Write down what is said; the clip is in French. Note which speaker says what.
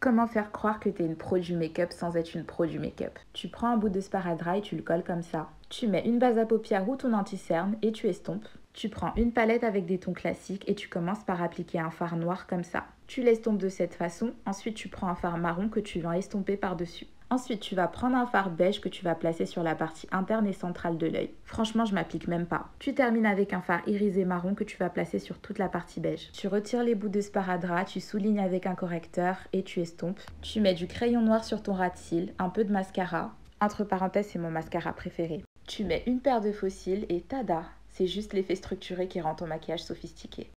Speaker 1: comment faire croire que t'es une pro du make-up sans être une pro du make-up. Tu prends un bout de sparadrap et tu le colles comme ça. Tu mets une base à paupières ou ton anti-cerne et tu estompes. Tu prends une palette avec des tons classiques et tu commences par appliquer un fard noir comme ça. Tu l'estompes de cette façon, ensuite tu prends un fard marron que tu viens estomper par-dessus. Ensuite, tu vas prendre un fard beige que tu vas placer sur la partie interne et centrale de l'œil. Franchement, je m'applique même pas. Tu termines avec un fard irisé marron que tu vas placer sur toute la partie beige. Tu retires les bouts de sparadrap, tu soulignes avec un correcteur et tu estompes. Tu mets du crayon noir sur ton ras de cils, un peu de mascara. Entre parenthèses, c'est mon mascara préféré. Tu mets une paire de faux cils et tada! C'est juste l'effet structuré qui rend ton maquillage sophistiqué.